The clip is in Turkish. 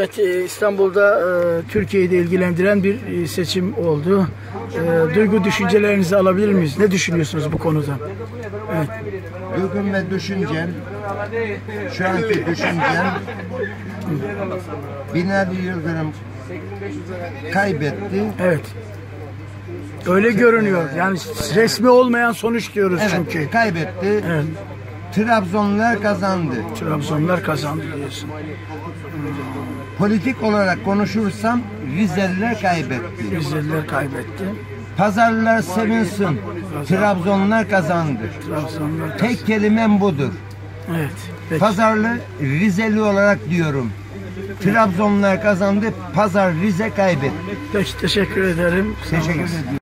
Evet, İstanbul'da Türkiye'yi de ilgilendiren bir seçim oldu. Duygu düşüncelerinizi alabilir miyiz? Ne düşünüyorsunuz bu konuda? Evet. Duygum ve düşüncem, şu anki düşüncem, Binali Yıldırım kaybetti. Evet. Öyle görünüyor. Yani resmi olmayan sonuç diyoruz Evet, çünkü. kaybetti. Evet. Trabzonlular kazandı. Trabzonlar kazandı diyorsun. Politik olarak konuşursam Rizeliler kaybetti. Rizeliler kaybetti. Pazarlılar sevinsin. Trabzonlular kazandı. Trabzonlar kazandı. Tek kelimem budur. Evet. Peki. Pazarlı Rizeli olarak diyorum. Trabzonlular kazandı. Pazar Rize kaybetti. Teşekkür ederim. Teşekkür ederim.